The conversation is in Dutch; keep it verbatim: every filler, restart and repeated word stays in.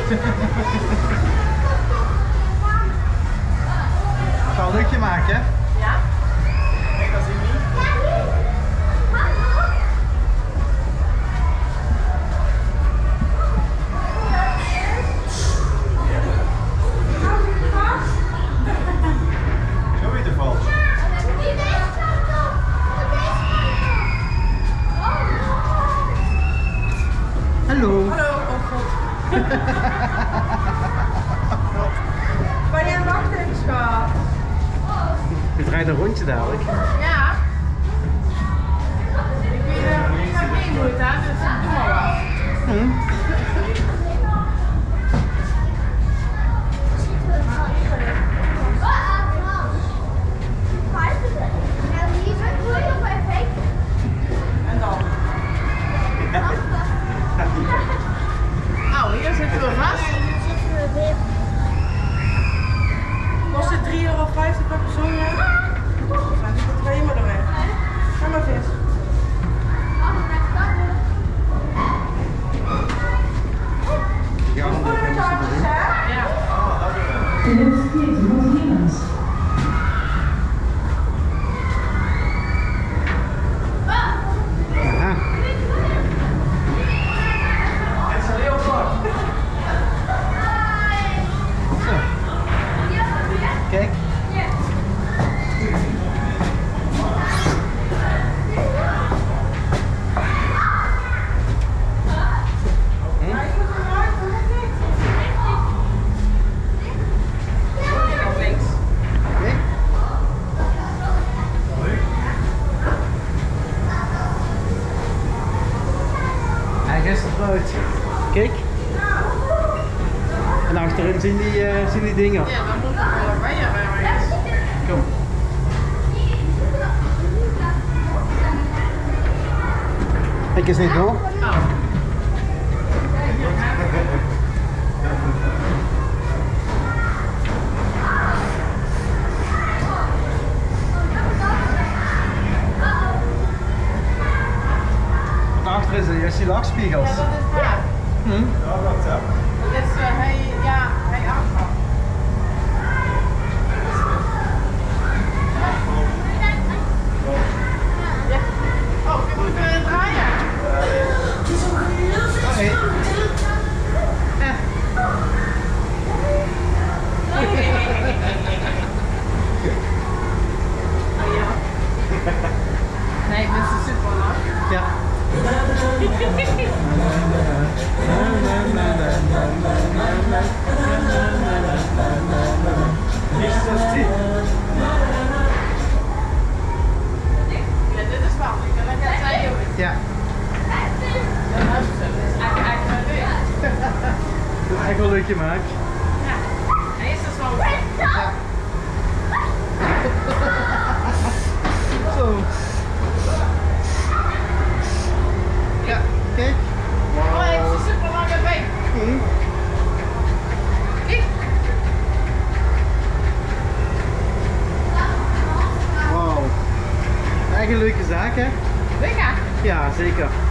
Ik ga een luchtje maken, hè? Ja? Kijk, dat zie je niet. Zo weer te vals. Hallo. Hallo, oh god. Kan jij wachten, schat? Je draait een rondje dadelijk. Ja. Ik weet uh, niet waar ik heen moet, hè, dus doe maar wat. Hm. En dan? Nou, hier zitten we vast. Kost het drie euro vijftig per persoon? Ja? We zijn niet voor twee maar erbij. Ga maar vis. Ja, want dat hebben ze erin. Ja. Aha. Het is een leeuwkort. Zo. Kijk. Kijk. Hij is eruit. Kijk. En achterin zien die, uh, zien die dingen. Ja, dan moet ik wel bij je ergens. Kom. Ik is niet door. Oh. Want daarachter is, is die lachspiegels. Ja, dat is waar. Hm? Ja, dat hè. Dat is, uh, hij, ja, hij aangaat. Ja. Oh, je moet weer draaien. Hey. Eh. Oh, ja. Nee, ik ben zo super lang. Ja. Is dat dit? Ja, dit is wel. Ik kan het net zeggen. Ja. Dat is eigenlijk eigenlijk wel leuk. Dat is echt wel een leukje maak. Ja. Hij is dus wel. Ja. Zo. Ja, kijk. Oh, hij heeft een super lange been. Hm. Kijk. Wauw. Echt een leuke zaak, hè? Lekker. Ja, zeker.